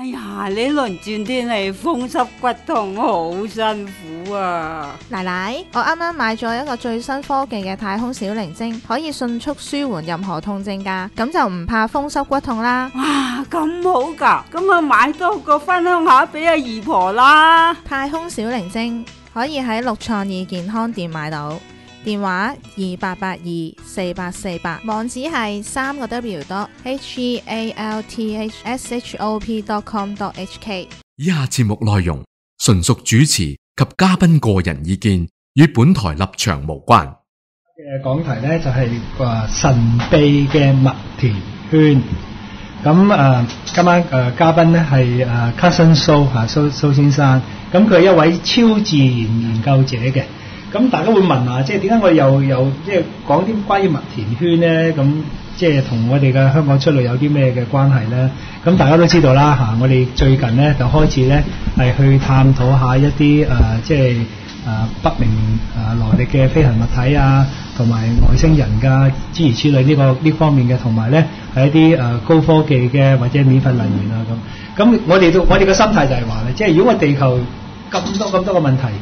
哎呀，呢輪轉天氣風濕骨痛，好辛苦啊！ 奶奶，我啱啱買咗一個最新科技嘅太空小靈精，可以迅速舒緩任何痛症㗎，咁就唔怕風濕骨痛啦。 哇，咁好㗎，咁啊買多個分享下俾阿姨婆啦。 太空小靈精可以喺六創意健康店買到，電話28824848，網址係3個W.healthshop.com.hk。 以下節目內容純屬主持及嘉賓個人意見，與本台立場無關。 講題呢就係話神秘嘅麥田圈。咁今晚嘉賓呢係Carson So 蘇先生。咁佢係一位超自然研究者嘅。咁大家會問啊，即係點解我又即係講啲關於麥田圈咧？咁即係同我哋嘅香港出路有啲咩嘅關係咧？咁大家都知道啦嚇，我哋最近咧就開始咧係去探討下一啲即係不明來歷嘅飛行物體啊，同埋外星人㗎諸如此類呢方面嘅，同埋咧係一啲高科技嘅或者免費能源啊咁。咁我哋嘅心態就係話咧，即係如果我地球咁多個問題。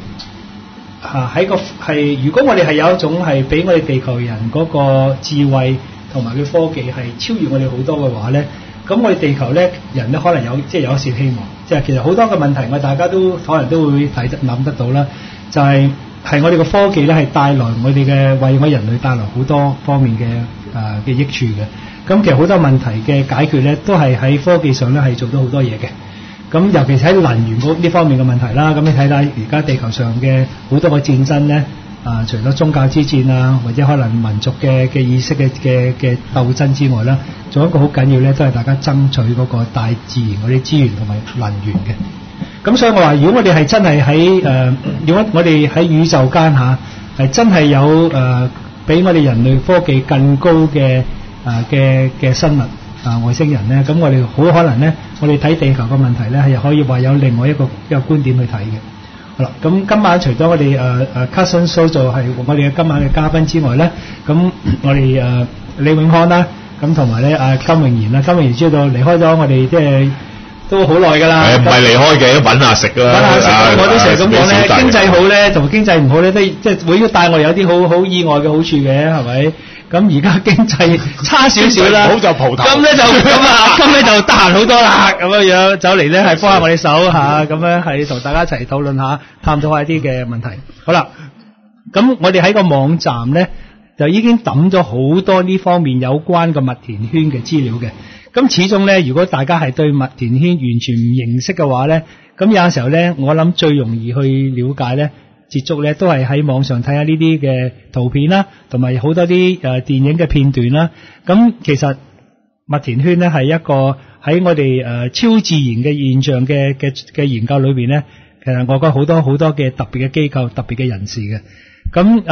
如果我哋係有一種係俾我哋地球人嗰個智慧同埋佢科技係超越我哋好多嘅話咧，咁我哋地球咧人咧可能有一線希望。即係其實好多嘅問題，大家都可能都會諗得到啦。就係我哋嘅科技咧係帶來我哋嘅為我人類帶來好多方面嘅益處嘅。咁其實好多問題嘅解決咧，都係喺科技上咧係做到好多嘢嘅。咁尤其是喺能源呢方面嘅問題啦，咁你睇下而家地球上嘅好多個戰爭咧，除咗宗教之戰啊，或者可能民族嘅意識嘅鬥爭之外啦，仲有一個好緊要咧，都係大家爭取嗰個大自然嗰啲資源同埋能源嘅。咁所以我話，如果我哋係真係如果我哋喺宇宙間係真係有比我哋人類科技更高嘅生物。外星人咧，咁我哋好可能咧，我哋睇地球嘅問題咧，係可以話有另外一個觀點去睇嘅。好啦，咁今晚除咗我哋Carson So 就係我哋嘅今晚嘅嘉賓之外咧，咁我哋李永康啦，咁同埋咧金永賢啦，金永賢知道離開咗我哋即係都好耐㗎啦。 唔係離開嘅，揾下食啦。 揾下食，我都成日咁講咧，經濟好咧同經濟唔好咧，都即係會帶我哋有啲好意外嘅好處嘅，係咪？咁而家經濟差少少啦， 好就蒲頭。 咁咧就得閒好多啦，咁樣走嚟咧係幫下我哋手嚇，咁樣係同大家一齊討論下、探討下一啲嘅問題。好啦，咁我哋喺個網站咧就已經揼咗好多呢方面有關嘅麥田圈嘅資料嘅。咁始終咧，如果大家係對麥田圈完全唔認識嘅話咧，咁有陣時候咧，我諗最容易去了解咧。接觸咧都係喺網上睇下呢啲嘅圖片啦，同埋好多啲電影嘅片段啦。咁其實麥田圈咧係一個喺我哋超自然嘅現象嘅研究裏邊咧，其實我覺得好多嘅特別嘅機構、特別嘅人士嘅。咁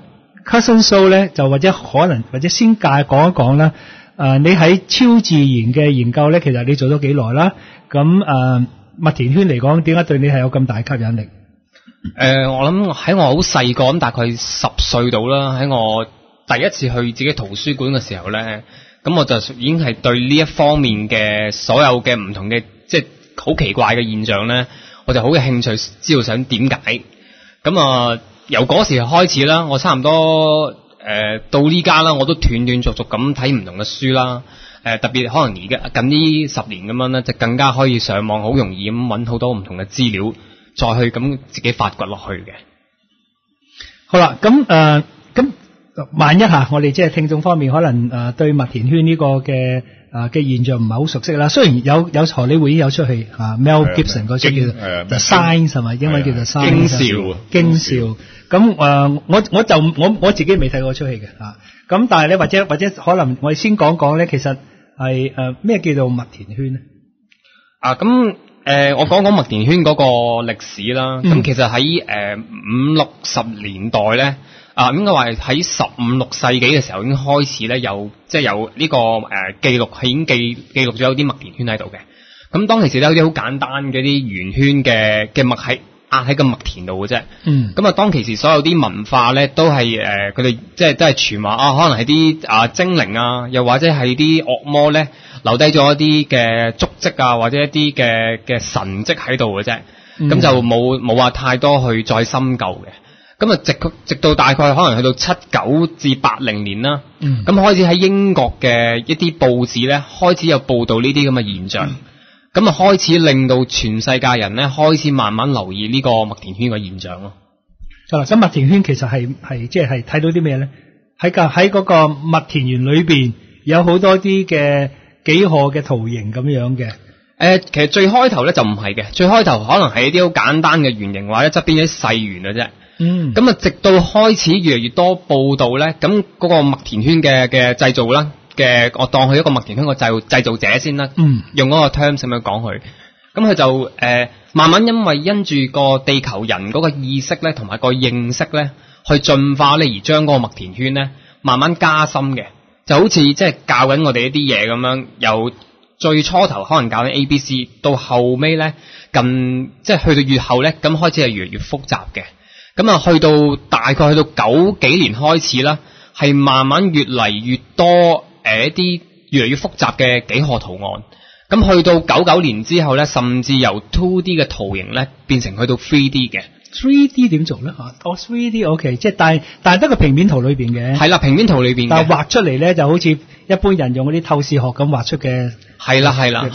Carson So 咧就或者先講一講啦。你喺超自然嘅研究咧，其實你做咗幾耐啦？咁麥田圈嚟講，點解對你係有咁大吸引力？ 我諗喺我好細個，咁大概10歲到啦，喺我第一次去自己圖書館嘅時候咧，咁我就已經係對呢一方面嘅所有嘅唔同嘅即係好奇怪嘅現象咧，我就好有興趣知道想點解。咁由嗰時開始啦，我差唔多到呢家啦，我都斷斷續續咁睇唔同嘅書啦。特別可能而家近呢10年咁樣咧，就更加可以上網好容易咁揾好多唔同嘅資料。再去咁自己發掘落去嘅。 好啦，咁萬一下我哋即係聽眾方面可能對麥田圈呢個嘅現象唔係好熟悉啦。雖然有荷里活已經有出戲Mel Gibson 嗰出叫做 The Sign 係咪？英文叫做 Sign 驚兆。咁我自己未睇過出戲嘅嚇。咁但係咧或者可能我哋先講咧，其實係咩叫做麥田圈咧？ 我講麥田圈嗰個歷史啦。咁其實喺50-60年代咧，應該話係喺15、16世紀嘅時候已經開始咧，有呢個記錄係已經記錄咗有啲麥田圈喺度嘅。咁當其時咧有啲好簡單嘅啲圓圈嘅麥係壓喺個麥田度嘅啫。咁當其時所有啲文化咧都係佢哋即係都係傳話可能係啲精靈啊，又或者係啲惡魔咧留低咗一啲嘅足跡啊，或者一啲嘅神跡喺度嘅啫。咁就冇話太多去再深究嘅。咁啊，直到大概可能去到79至80年啦。咁開始喺英國嘅一啲報紙咧，開始有報道呢啲咁嘅現象。咁啊，開始令到全世界人咧開始慢慢留意呢個麥田圈嘅現象咯。 咁麥田圈其實係即係睇到啲咩咧？喺嗰個麥田園裏邊有好多啲嘅幾何嘅圖形咁樣嘅。 其實最開頭咧就唔係嘅，最開頭可能係一啲好簡單嘅圓形或者側邊一啲細圓嘅啫。咁啊，直到開始越嚟越多報道咧，咁嗰個麥田圈嘅製造啦嘅，我當佢一個麥田圈個製造者先啦。用嗰個 terms 咁樣講佢，咁佢就慢慢因住個地球人嗰個意識咧，同埋個認識咧，去進化咧，而將嗰個麥田圈咧慢慢加深嘅，就好似即係教緊我哋一啲嘢咁樣，由最初頭可能教緊 ABC， 到後尾咧即係去到越後咧，咁開始係越嚟越複雜嘅。咁啊，大概去到90幾年開始啦，係慢慢越嚟越多一啲越嚟越複雜嘅幾何圖案。咁去到99年之後咧，甚至由 2D 嘅圖形咧變成去到 3D 嘅。 3D 點做咧？3D OK， 即係但係得個平面圖裏邊嘅。係啦，平面圖裏邊嘅。 但係畫出嚟咧，就好似一般人用嗰啲透視學咁畫出嘅。 係啦。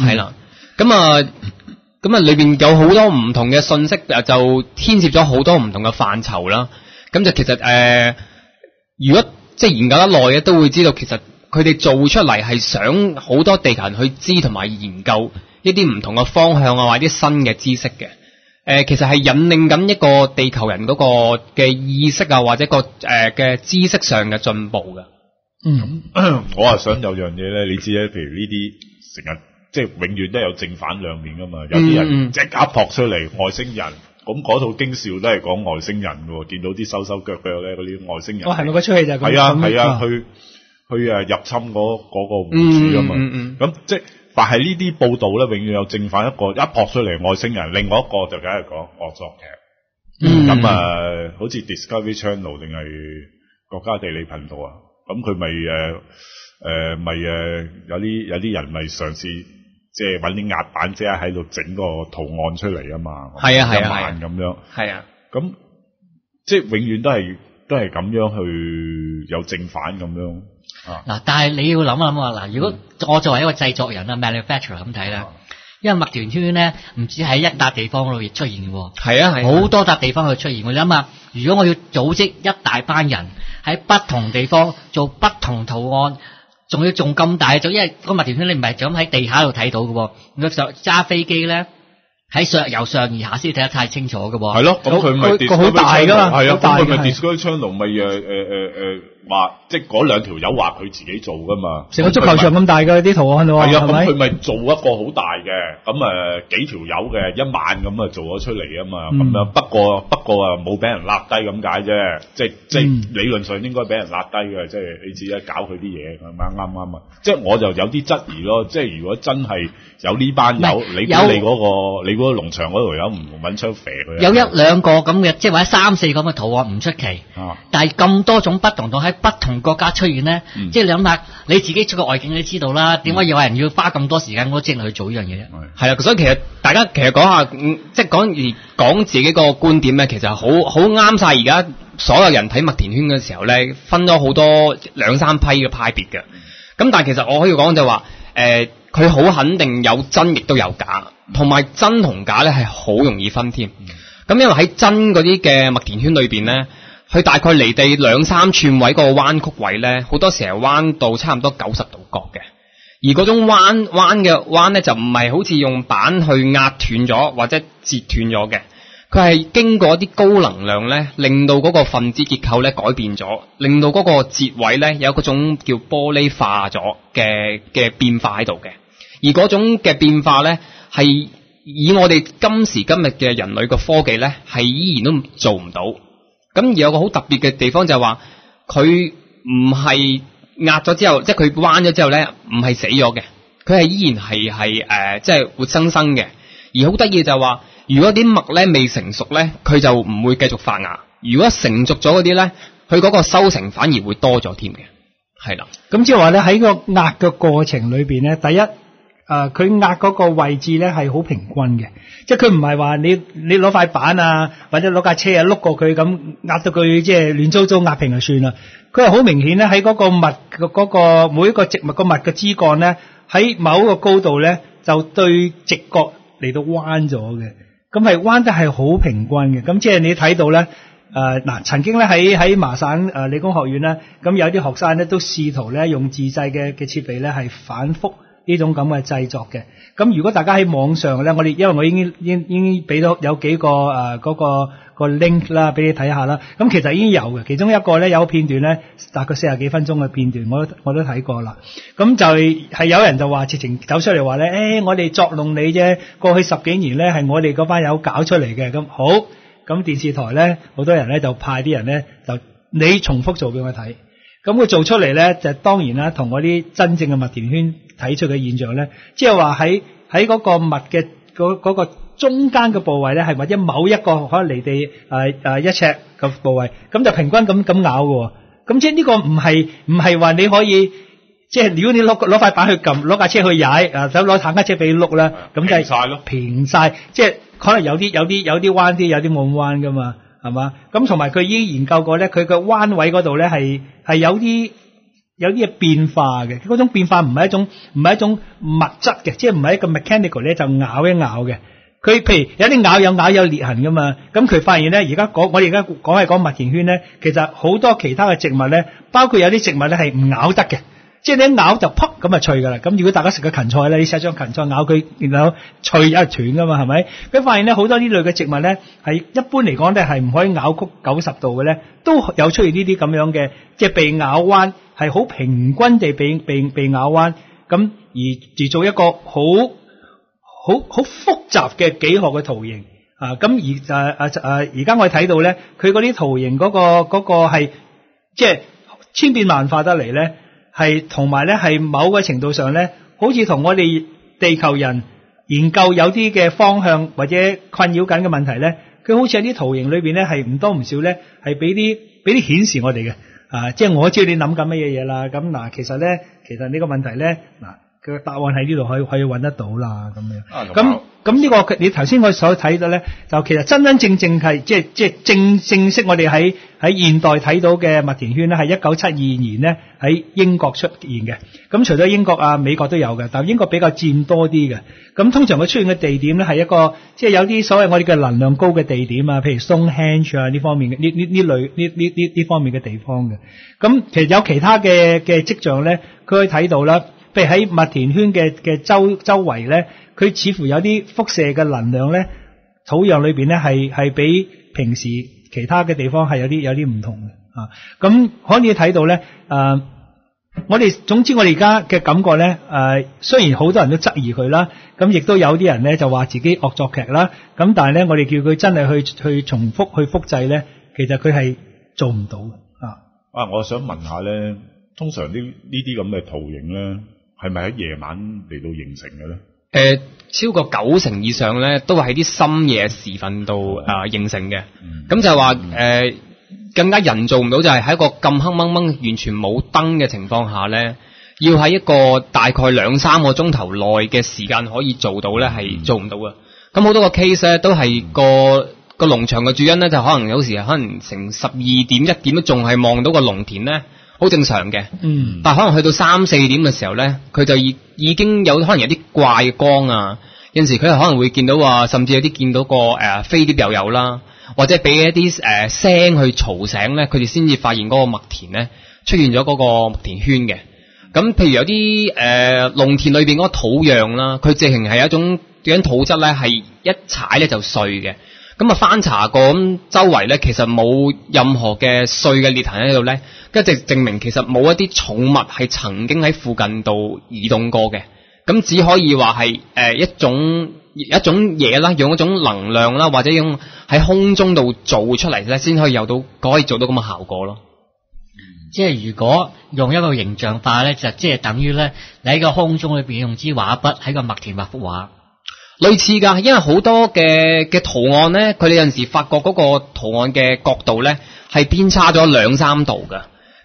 咁啊，裏邊有好多唔同嘅信息，就牽涉咗好多唔同嘅範疇啦。咁就其實如果即係研究得耐嘅，都會知道其實佢哋做出嚟係想好多地球人去知同埋研究一啲唔同嘅方向啊，或者啲新嘅知識嘅。其實係引領緊一個地球人嗰個嘅意識啊，或者個嘅知識上嘅進步嘅。 我係想有樣嘢咧，你知咧，譬如呢啲成日。即係永遠都有正反兩面噶嘛，有啲人即刻撲出嚟外星人，咁嗰套驚笑都係講外星人喎，見到啲手腳咧嗰啲外星人。係咪嗰出戲就係咁？係啊，去入侵嗰個湖主啊嘛。咁即係凡係呢啲報導咧，永遠有正反一個，一撲出嚟外星人，另外一個就梗係講惡作劇。咁好似 Discovery Channel 定係國家地理頻道啊，咁佢咪有啲人咪嘗試。即係揾啲壓板即係喺度整個圖案出嚟啊嘛， 係啊咁樣，係啊，咁即係永遠都係咁樣去有正反咁樣嗱，但係你要諗一諗啊，嗱，如果我作為一個製作人啊 manufacturer 咁睇啦，因為麥田圈咧唔止喺一笪地方度出現嘅，係啊，好多笪地方去出現。你諗下，如果我要組織一大班人喺不同地方做不同圖案。仲要咁大做，因為個麥田圈你唔係就咁喺地下度睇到嘅，咁就揸飛機咧喺由上而下先睇得太清楚嘅。係咯，咁佢咪好大噶嘛， 係啊，咁佢咪 Discovery Channel 咪話即係嗰兩條友話佢自己做噶嘛， 成個足球場咁大嘅啲圖案喎。係啊， 咁佢咪做一個好大嘅，咁幾條友嘅1萬咁做咗出嚟啊嘛，咁樣不過冇俾人揦低咁解啫，即係理論上應該俾人揦低嘅，即係你自己搞佢啲嘢啱啊，即係我就有啲質疑咯，即係如果真係有呢班友，你嗰個農場嗰度有唔揾槍射佢？ 有1、2個咁嘅，即係或者3、4個咁嘅圖案唔出奇，但係咁多種不同喺不同國家出現咧，即係你諗下，你自己出個外景你都知道啦，點解有人要花咁多時間嗰精力去做呢樣嘢咧？ 係啦，所以其實大家講下，即係講自己個觀點咧，其實好啱晒而家所有人睇麥田圈嘅時候咧，分咗好多2、3批嘅派別嘅。咁但係其實我可以講就話，佢好肯定有真亦都有假，同埋真同假咧係好容易分添。咁因為喺真嗰啲嘅麥田圈裏邊咧，佢大概離地2、3寸位個彎曲位咧，好多時係彎到差唔多90度角嘅。而嗰種彎咧就唔係好似用板去壓斷咗或者截斷咗嘅，佢係經過一啲高能量咧，令到嗰個分子結構咧改變咗，令到嗰個節位咧有嗰種叫玻璃化咗嘅變化喺度嘅。而嗰種嘅變化咧係以我哋今時今日嘅人類嘅科技咧係依然都做唔到。咁而有個好特別嘅地方就係話，佢唔係壓咗之後，即係佢彎咗之後咧，唔係死咗嘅，佢係依然係即係活生生嘅。而好得意就係話，如果啲麥咧未成熟咧，佢就唔會繼續發芽；如果成熟咗嗰啲咧，佢嗰個收成反而會多咗添嘅。 係啦。 咁即係話咧喺個壓嘅過程裏邊咧，第一佢壓嗰個位置咧係好平均嘅，即係佢唔係話你攞塊板啊或者攞架車啊碌過佢咁壓到佢即係亂糟糟壓平就算啦。佢係好明顯咧喺嗰個物嗰個每一個植物個物嘅枝幹咧喺某一個高度咧就對直角嚟到彎咗嘅，咁係彎得係好平均嘅。咁即係你睇到咧曾經咧喺麻省理工學院咧，咁有啲學生咧都試圖咧用自製嘅設備咧係反覆呢種咁嘅製作嘅。咁如果大家喺網上咧，因為我已經俾到有幾個嗰個 link 啦，俾你睇下啦。咁其實已經有嘅，其中一個咧有片段咧，大概40幾分鐘嘅片段，我都睇過啦。咁就係有人就話直情走出嚟話咧，我哋作弄你啫，過去10幾年咧係我哋嗰班友搞出嚟嘅。咁好，咁電視台咧好多人咧就派啲人咧就你重複做俾我睇。咁佢做出嚟咧，就當然啦，同嗰啲真正嘅麥田圈睇出嘅現象咧，即係話喺嗰個麥嘅嗰個中間嘅部位咧，係或者某一個可能離地1尺嘅部位，咁就平均咁咬嘅。咁即係呢個唔係話你可以，即係如果你攞塊板去撳，攞架車去踩，想攞坦克車俾你碌啦，咁就係平曬咯，平曬，即係可能有啲彎啲，有啲冇咁彎噶嘛。係嘛？咁同埋佢已經研究過咧，佢個彎位嗰度咧係有啲嘅變化嘅。嗰種變化唔係一種物質嘅，即係唔係一個 mechanical 咧就咬一咬嘅。佢譬如有啲有裂痕噶嘛。咁佢發現咧，我哋而家講係講麥田圈咧，其實好多其他嘅植物咧，包括有啲植物咧係唔咬得嘅。即係你一咬就啪咁就脆噶啦。咁如果大家食個芹菜咧，你試張芹菜咬佢，然後脆又斷噶嘛，係咪？佢發現咧好多呢類嘅植物咧，係一般嚟講咧係唔可以咬曲90度嘅咧，都有出現呢啲咁樣嘅，即係被咬彎係好平均地被咬彎，咁而做一個好複雜嘅幾何嘅圖形啊。咁而家我哋睇到咧，佢嗰啲圖形嗰個係即係千變萬化得嚟咧。係同埋咧，係某個程度上咧，好似同我哋地球人研究有啲嘅方向或者困擾緊嘅問題咧，佢好似喺啲圖形裏邊咧，係唔多唔少咧，係俾啲顯示我哋嘅即係我知道你諗緊乜嘢啦。咁嗱，其實呢個問題咧，佢個答案喺呢度可以揾得到啦，咁樣。咁呢個你頭先我所睇到咧，就其實真正係即係正式我哋喺現代睇到嘅麥田圈咧，係1972年咧喺英國出現嘅。咁除咗英國啊、美國都有嘅，但係英國比較佔多啲嘅。咁通常佢出現嘅地點咧係一個即係有啲所謂我哋嘅能量高嘅地點啊，譬如 Stonehenge 啊呢方面嘅呢方面嘅地方嘅。咁其實有其他嘅跡象咧，佢可以睇到啦。譬如喺麥田圈嘅周圍咧，佢似乎有啲輻射嘅能量咧，土壤裏邊咧係比平時其他嘅地方係有啲唔同嘅。咁可以睇到咧，總之我哋而家嘅感覺咧，雖然好多人都質疑佢啦，咁亦都有啲人咧就話自己惡作劇啦，咁但係咧我哋叫佢真係去重複去複製咧，其實佢係做唔到嘅。 我想問下咧，通常呢啲咁嘅圖形咧，係咪喺夜晚嚟到形成嘅咧？ 超過90%以上咧，都係喺啲深夜時分度形成嘅。咁就係話更加人做唔到，就係喺一個咁黑掹掹、完全冇燈嘅情況下咧，要喺一個大概2-3個鐘頭內嘅時間可以做到咧，係做唔到嘅。咁好多個 case 咧，都係個農場嘅主人咧，就可能有時可能成12點、1點都仲係望到個農田咧。好正常嘅，但係可能去到3-4點嘅時候咧，佢就已經有可能有啲怪嘅光啊，有陣時佢可能會見到話，甚至有啲見到個飛碟又有啦，或者俾一啲聲去嘈醒咧，佢哋先至發現嗰個麥田咧出現咗嗰個麥田圈嘅。咁譬如有啲農田裏邊嗰個土壤啦，佢直情係一種土質咧，係一踩咧就碎嘅。咁翻查過，咁周圍咧其實冇任何嘅碎嘅裂痕喺度咧，跟住證明其實冇一啲寵物係曾經喺附近度移動過嘅。咁只可以話係一種嘢啦，用一種能量啦，或者用喺空中度做出嚟咧，先可以可以做到咁嘅效果咯。 即係如果用一個形象化咧，就即係等於咧，你喺個空中裏邊用支畫筆喺個麥田畫幅畫。 類似㗎，因為好多嘅圖案咧，佢哋有陣時發覺嗰個圖案嘅角度咧係偏差咗2-3度㗎。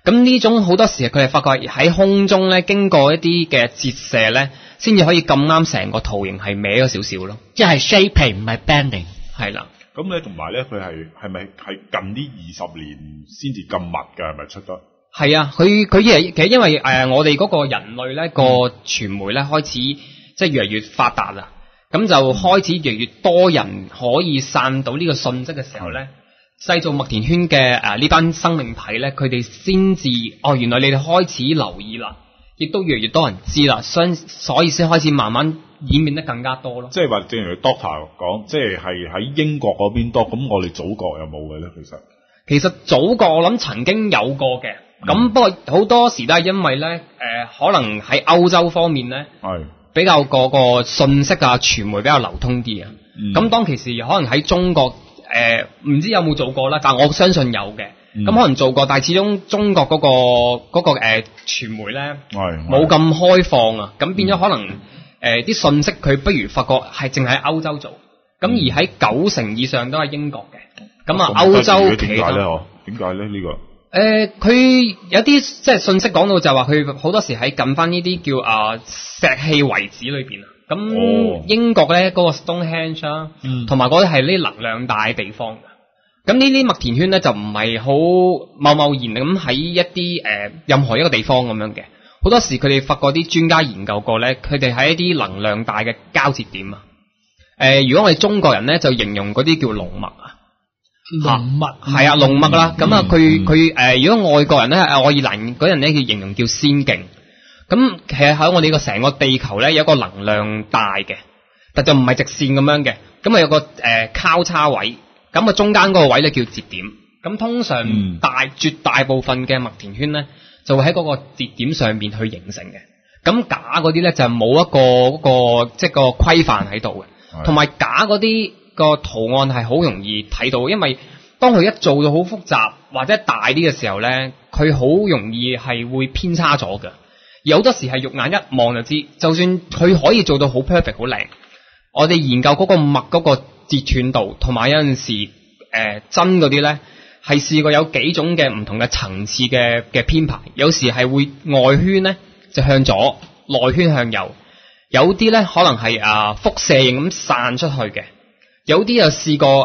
咁呢種好多時佢哋發覺喺空中咧，經過一啲嘅折射咧，先至可以咁啱成個圖形係歪咗少少咯。 即係 shaping 唔係 bending。 係啦。 咁咧同埋咧，佢係咪近呢20年先至咁密㗎？係咪出得？係啊，佢其實因為我哋嗰個人類咧個傳媒咧開始即係越嚟越發達啦，咁就開始越嚟越多人可以散到呢個信息嘅時候咧，製造麥田圈嘅呢班生命體咧，佢哋先至原來你哋開始留意啦，亦都越嚟越多人知啦，所以先開始慢慢演變得更加多咯。即係話正如 Doctor 講，即係喺英國嗰邊多，咁我哋祖國有冇嘅咧？其實祖國我諗曾經有過嘅。咁不過好多時都係因為咧，可能喺歐洲方面咧，比較個信息啊傳媒比較流通啲啊。咁當其時可能喺中國，唔知有冇做過啦，但我相信有嘅。咁可能做過，但係始終中國嗰個傳媒咧，冇咁開放啊。咁變咗可能啲信息佢不如發覺係淨喺歐洲做，咁而喺90%以上都係英國嘅。咁歐洲其實點解咧呢個？ 佢有啲即係信息講到就話佢好多時喺近翻呢啲叫石器遺址裏邊啊。咁英國咧嗰個 Stonehenge 啦，同埋嗰啲係呢能量大嘅地方。咁呢啲麥田圈咧就唔係好貿貿然咁喺一啲任何一個地方咁樣嘅。好多時佢哋發覺啲專家研究過咧，佢哋喺一啲能量大嘅交接點啊。如果我哋中國人咧就形容嗰啲叫龍脈啊。龍脈係啊，龍脈啦。咁佢如果外國人咧，愛爾蘭嗰人咧，佢形容叫仙境。咁其實喺我哋個成個地球咧，有一個能量帶嘅，但就唔係直線咁樣嘅。咁有個交叉位，咁中間嗰個位咧叫節點。咁通常絕大部分嘅麥田圈咧，就會喺嗰個節點上面去形成嘅。咁假嗰啲咧就冇一個即係個規範喺度嘅，同埋假嗰啲個圖案係好容易睇到，因為當佢一做到好複雜或者大啲嘅時候咧，佢好容易係會偏差咗嘅。有好多時係肉眼一望就知，就算佢可以做到好 perfect 好靚，我哋研究嗰個脈嗰個折斷度，同埋有陣時真嗰啲咧係試過有幾種嘅唔同嘅層次嘅編排，有時係會外圈咧就向左，內圈向右，有啲咧可能係輻射型咁散出去嘅。有啲又試過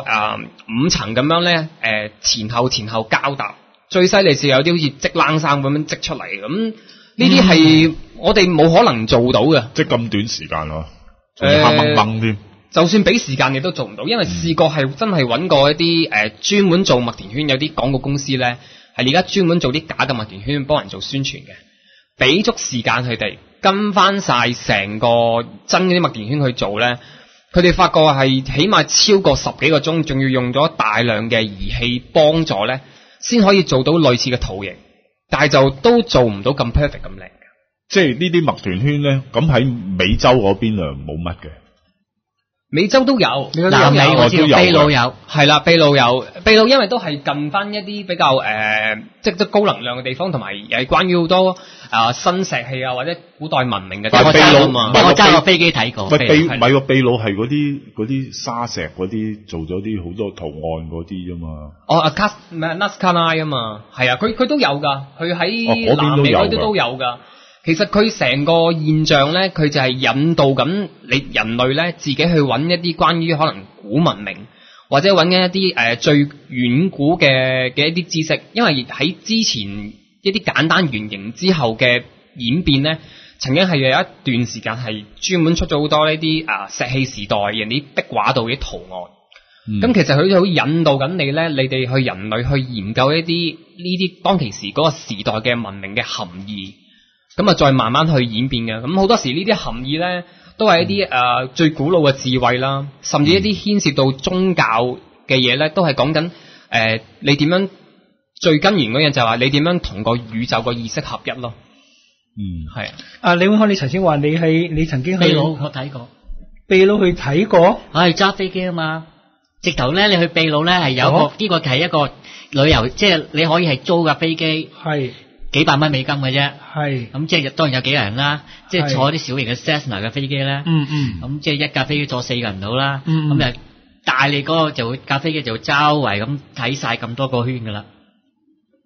5層咁樣咧，前後交搭，最犀利是有啲好似織冷衫咁樣織出嚟，咁呢啲係我哋冇可能做到嘅。即係咁短時間咯，仲要黑掹掹添。就算俾時間你都做唔到，因為試過係真係揾過一啲專門做麥田圈，有啲廣告公司咧係而家專門做啲假嘅麥田圈幫人做宣傳嘅，俾足時間佢哋跟翻晒成個真嗰啲麥田圈去做咧。佢哋發覺係起碼超過10幾個鐘，仲要用咗大量嘅儀器幫助咧，先可以做到類似嘅圖形，但係就都做唔到咁 perfect 咁靚嘅。即係呢啲麥田圈咧，咁喺美洲嗰邊冇乜嘅。美洲都有， 南美我知道秘魯有， 係啦，秘魯因為都係近翻一啲比較即係高能量嘅地方，同埋又係關於好多新石器啊或者古代文明嘅地方。秘魯嘛， 我揸過飛機睇過。 唔係秘魯係嗰啲沙石嗰啲做咗啲好多圖案嗰啲啫嘛。 Nazca 啊嘛，係啊，佢都有㗎，佢喺南美嗰啲都有㗎。其實佢成個現象咧，佢就係引導緊你人類咧自己去揾一啲關於可能古文明，或者揾緊一啲最遠古嘅一啲知識。因為喺之前一啲簡單原型之後嘅演變咧，曾經係有一段時間係專門出咗好多呢啲石器時代人啲壁畫度嘅圖案。咁其實佢就好引導緊你咧，你哋去人類去研究一啲呢啲當其時嗰個時代嘅文明嘅含義。咁再慢慢去演變嘅，咁好多時呢啲含義咧，都係一啲最古老嘅智慧啦，甚至一啲牽涉到宗教嘅嘢咧，都係講緊你點樣最根源嗰樣就係話你點樣同個宇宙個意識合一咯。係啊。 李永康，你頭先話你曾經去秘魯我睇過， 秘魯去睇過， 係揸飛機啊嘛，直頭咧你去秘魯咧係有個呢個係一個旅遊，即係你可以係租架飛機。係。幾百蚊美金嘅啫，係咁即係當然有幾個人啦，即係坐啲小型嘅 Cessna 嘅飛機咧，咁即係一架飛機坐4個人到啦，咁就帶你嗰個就會架飛機就會周圍咁睇晒咁多個圈噶啦。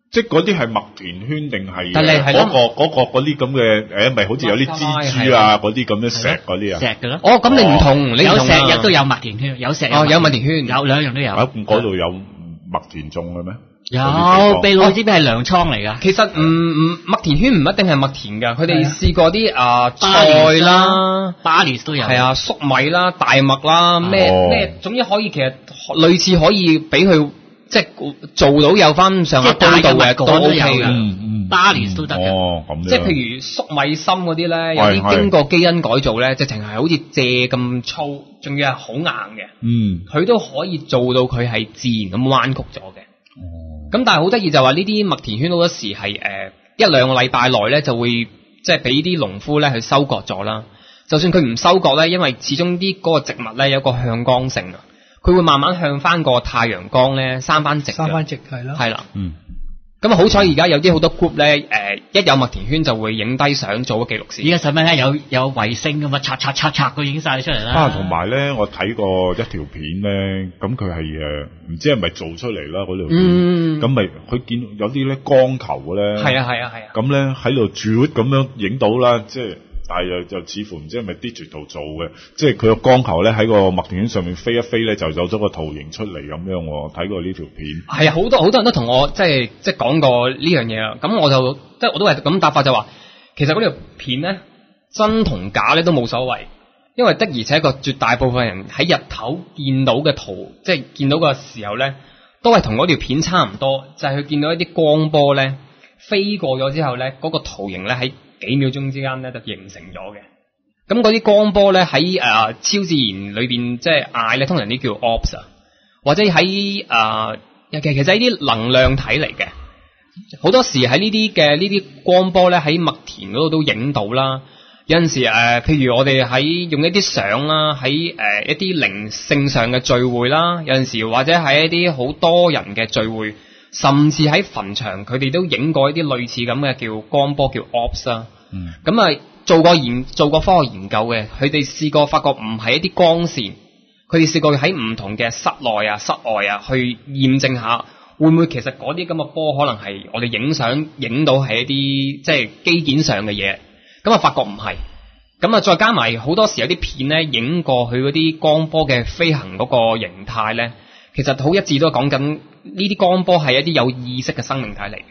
即係嗰啲係麥田圈定係但係嗰啲咁嘅咪好似有啲蜘蛛啊嗰啲咁樣石嗰啲啊？ 石嘅咯。 哦，咁你唔同，你有石亦都有麥田圈，有石有麥田圈， 有兩樣都有。 咁嗰度有麥田種嘅咩？ 有秘魯知唔知係糧倉嚟㗎？ 其實麥田圈唔一定係麥田㗎，佢哋試過啲菜啦， 巴黎都有， 係啊，粟米啦、大麥啦，咩，總之可以其實類似可以俾佢即係做到有翻上下高度嘅都 OK 嘅， 巴黎都得嘅。 哦，咁即係譬如粟米芯嗰啲咧，有啲經過基因改造咧，直情係好似蔗咁粗，仲要係好硬嘅，佢都可以做到佢係自然咁彎曲咗嘅。咁但係好得意就話呢啲麥田圈好多時係一兩個禮拜內咧就會即係俾啲農夫咧去收割咗啦。就算佢唔收割咧，因為始終啲嗰個植物咧有個向光性啊，佢會慢慢向翻個太陽光咧生翻直。 生翻直係咯。 係啦。咁好彩而家有啲好多 group 咧，一有麥田圈就會影低相做個記錄先。 而家使咩咧？有衛星㗎嘛，刷佢影晒出嚟啦。 同埋咧，我睇過一條片咧，咁佢係唔知係咪做出嚟啦嗰條片，咁咪佢見有啲咧光球咧， 係啊， 咁咧喺度住咁樣影到啦，即係。但係就似乎唔知係咪 digital 做嘅，即係佢個光球咧喺個麥田圈上面飛一飛咧，就有咗個圖形出嚟咁樣。我睇過呢條片。係啊，好多人都同我即係講過呢樣嘢啦。咁我就即係我都係咁答法就話，其實嗰條片咧真同假咧都冇所謂，因為的而且確絕大部分人喺日頭見到嘅圖，即係見到嘅時候咧，都係同嗰條片差唔多，就係佢見到一啲光波咧飛過咗之後咧，嗰個圖形咧喺幾秒鐘之間咧就形成咗嘅。咁嗰啲光波咧喺超自然裏邊即係嗌咧，通常啲叫 orbs 啊，或者喺其實係啲能量體嚟嘅。好多時喺呢啲光波咧喺麥田嗰度都影到啦。有陣時譬如我哋喺用一啲相啦，喺一啲靈性上嘅聚會啦，有陣時或者喺一啲好多人嘅聚會。甚至喺墳場，佢哋都影過一啲類似咁嘅叫光波，叫 orbs 啦。咁做過科學研究嘅，佢哋試過發覺唔係一啲光線，佢哋試過喺唔同嘅室內啊、室外啊去驗證下，會唔會其實嗰啲咁嘅波可能係我哋影相影到係一啲即係機件上嘅嘢。咁發覺唔係。咁再加埋好多時有啲片咧影過佢嗰啲光波嘅飛行嗰個形態咧，其實好一致都係講緊。呢啲光波係一啲有意識嘅生命體嚟嘅，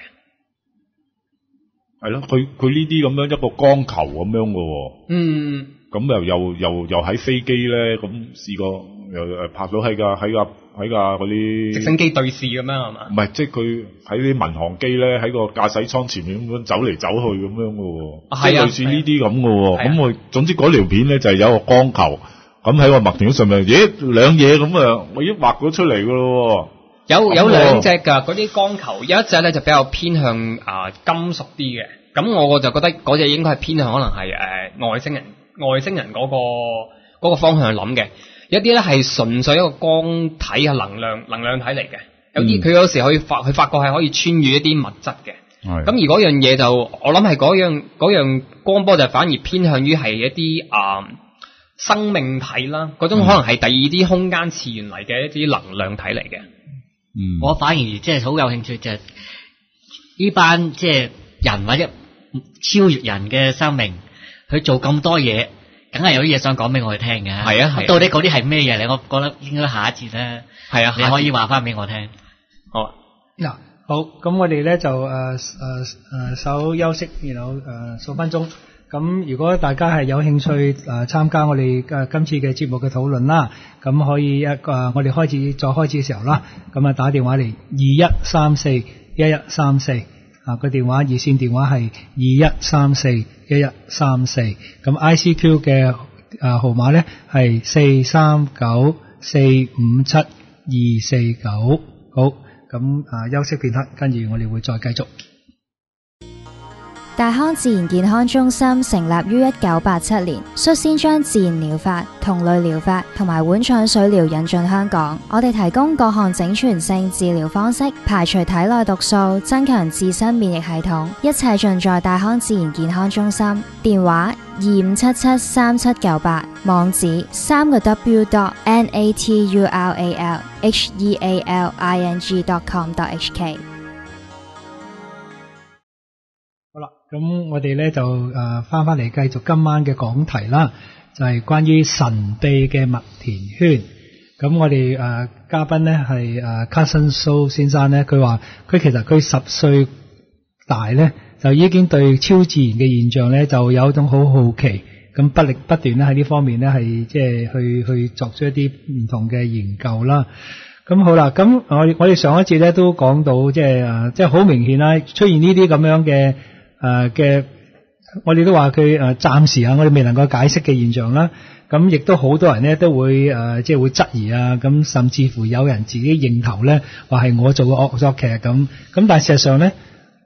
係咯，佢呢啲咁樣一個光球咁樣嘅，咁又喺飛機咧，咁試過又拍到喺架嗰啲直升機對視咁樣係嘛？ 唔係，即係佢喺啲民航機咧喺個駕駛艙前面咁樣走嚟走去咁樣嘅，即係類似呢啲咁嘅，咁我總之嗰條片咧就係有一個光球，咁喺個麥田上面，兩嘢咁我已經畫咗出嚟嘅咯。 有兩隻㗎，嗰啲光球，有一隻咧就比較偏向金屬啲嘅，咁我就覺得嗰隻應該係偏向可能係外星人嗰個方向諗嘅。有啲咧係純粹一個光體嘅能量體嚟嘅，有啲佢有時佢發覺係可以穿越一啲物質嘅。咁而嗰樣嘢就我諗係嗰樣光波就反而偏向於係一啲生命體啦，嗰種可能係第二啲空間次元嚟嘅一啲能量體嚟嘅。 我反而即係好有興趣就係呢班即係人或者超越人嘅生命，佢做咁多嘢，梗係有啲嘢想講俾我哋聽嘅。係啊，到底嗰啲係咩嘢嚟？我覺得應該下一節咧，係啊，你可以話翻俾我聽。好嗱，好，咁我哋咧就稍休息，數分鐘。咁如果大家係有興趣參加我哋今次嘅節目嘅討論啦，咁可以我哋開始嘅時候啦，咁打電話嚟21341134個電話熱線電話係21341134，咁 ICQ 嘅號碼咧係439457249。好，咁休息片刻，跟住我哋會再繼續。 大康自然健康中心成立於1987年，率先將自然療法、同類療法同埋碗廠水療引進香港。我哋提供各項整全性治療方式，排除體內毒素，增強自身免疫系統，一切盡在大康自然健康中心。電話25773798，網址3w.naturalhealing.com.hk。 咁我哋咧就翻嚟繼續今晚嘅講題啦，就係關於神秘嘅麥田圈。咁我哋嘉賓咧係Carson So 先生咧，佢話其實佢10歲大咧就已經對超自然嘅現象咧就有一種好好奇，咁不斷咧喺呢方面咧係即係去作出一啲唔同嘅研究啦。咁好啦，咁我哋上一節咧都講到即係好明顯啦，出現呢啲咁樣嘅我哋都話佢暫時我哋未能夠解釋嘅現象啦。咁亦都好多人咧都會即係會質疑啊，咁甚至乎有人自己認頭咧話係我做嘅惡作劇咁。但係事實上咧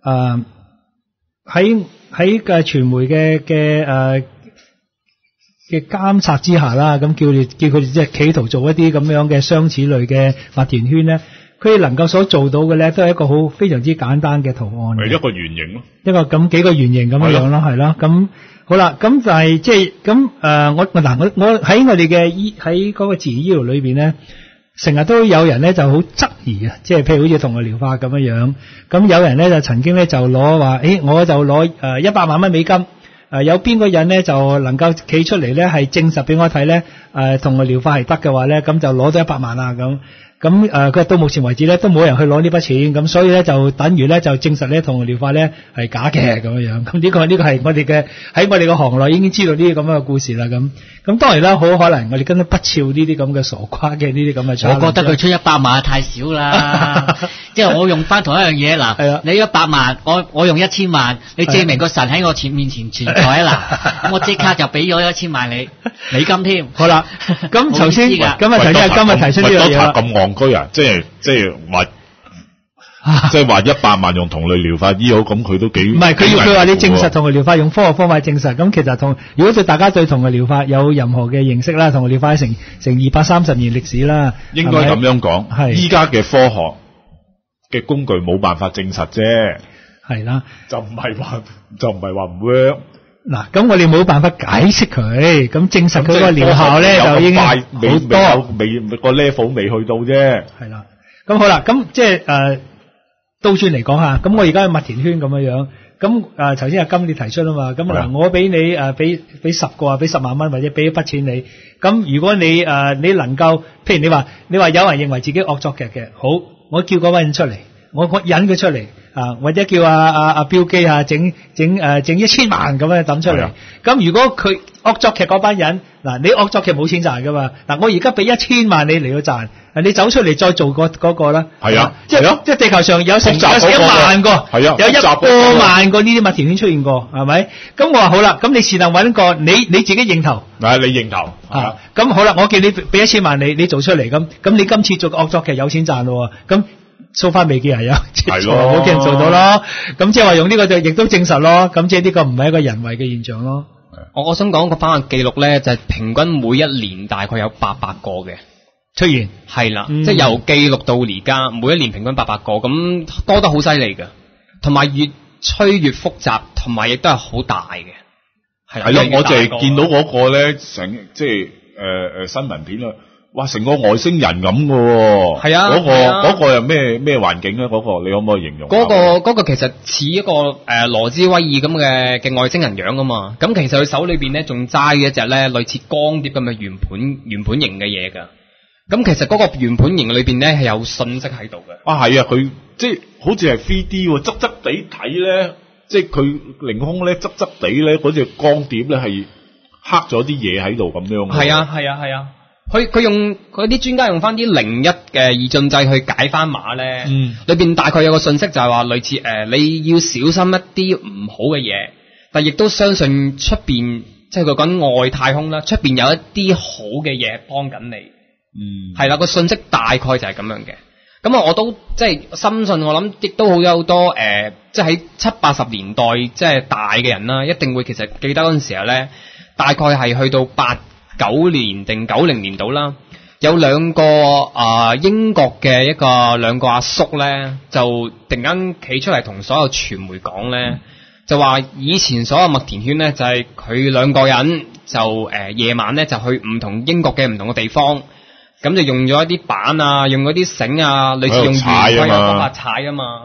喺嘅傳媒嘅監察之下啦，咁叫佢哋即係企圖做一啲咁樣嘅相似類嘅麥田圈咧，佢哋能夠所做到嘅咧都係一個非常之簡單嘅圖案， 係一個圓形咯， 一個咁幾個圓形咁樣咯，係咯。咁好啦，咁就係即係咁我喺我哋嘅喺嗰個自然醫療裏邊咧，成日都有人咧就好質疑啊，即係譬如好似同我療法咁樣。咁有人咧就曾經咧就攞話，我就攞100萬蚊美金。有邊個人咧就能夠企出嚟咧係證實俾我睇咧同我療法係得嘅話咧，咁就攞咗100萬啦咁。佢到目前為止咧都冇人去攞呢筆錢，咁所以咧就等於咧就證實咧同我療法咧係假嘅咁樣。咁呢個係我哋嘅喺我哋嘅行內已經知道呢啲咁嘅故事啦。咁當然啦，好可能我哋根本不肖呢啲咁嘅傻瓜嘅呢啲咁嘅。 我覺得佢出100萬太少啦，即係我用翻同一樣嘢嗱，你100萬，我用1000萬，你證明個神喺我面前存在啊嗱，咁我即刻就俾咗1000萬你美金添。 好啦，咁頭先今日提出呢樣嘢啦。 咁戇居啊！即係話100萬用同類療法醫好，咁佢都幾唔係佢話你證實同類療法用科學方法證實，咁其實如果大家對同類療法有任何嘅認識啦，同類療法成230年歷史啦， 應該咁樣講。係依家嘅科學嘅工具冇辦法證實啫，係啦，就唔係話唔 work。 嗱，咁我哋冇辦法解釋佢，咁證實佢個療效咧就已經好多， 未個 level 未去到啫。 係啦，咁好啦，咁即係倒轉嚟講下，咁我而家麥田圈咁樣，咁頭先阿金你提出啊嘛，咁嗱我俾你俾10個俾10萬蚊或者俾一筆錢你，咁如果你你能夠，譬如你話有人認為自己惡作劇嘅，好，我叫嗰個人出嚟，我引佢出嚟。或者叫阿標基整1000萬咁樣抌出嚟。咁如果佢惡作劇嗰班人，嗱你惡作劇冇錢賺噶嘛？嗱我而家俾1000萬你嚟到賺，你走出嚟再做嗰個啦。係啊，即係地球上有成1萬個，係啊，有100萬個呢啲麥田圈出現過，係咪？咁我話好啦，咁你是但揾個你自己認頭。 嗱你認頭。 咁好啦，我叫你俾1000萬你做出嚟，咁你今次做個惡作劇有錢賺咯，咁。so far未見係有，係咯，冇見人做到咯。咁即係話用呢個就亦都證實咯。咁即係呢個唔係一個人為嘅現象咯。 我想講個翻個記錄咧，就係平均每一年大概有800個嘅出現， 係啦，即係由記錄到而家，每一年平均800個，咁多得好犀利嘅，同埋越吹越複雜，同埋亦都係好大嘅。 係咯，我就係見到嗰個咧，即係新聞片啦。哇！成個外星人咁嘅喎，係啊，嗰個又咩環境咧？嗰個你可唔可以形容？ 嗰個其實似一個羅茲威爾咁嘅外星人樣啊嘛。咁其實佢手裏邊咧仲揸一隻咧類似光碟咁嘅圓盤形嘅嘢㗎。咁其實嗰個圓盤形裏邊咧係有信息喺度嘅。 啊係啊，佢即係好似係 3D 喎，側地睇咧，即係佢凌空咧側地咧嗰隻光碟咧係刻咗啲嘢喺度咁樣。 係啊。佢用嗰啲專家用翻啲01嘅二進制去解翻碼咧，裏邊大概有個信息就係話類似你要小心一啲唔好嘅嘢，但亦都相信出邊即係佢講外太空啦，出邊有一啲好嘅嘢幫緊你，係啦，個信息大概就係咁樣嘅。咁我都即係深信，我諗亦都好有好多即係喺70-80年代即係大嘅人啦，一定會其實記得嗰陣時候咧，大概係去到89年定90年度啦，有兩個英國嘅兩個阿叔咧，就突然間企出嚟同所有傳媒講咧，就話以前所有麥田圈咧就係佢兩個人就夜晚咧就去唔同英國嘅唔同嘅地方，咁就用咗一啲板啊，用嗰啲繩啊，類似用圓規嘅方法踩啊嘛。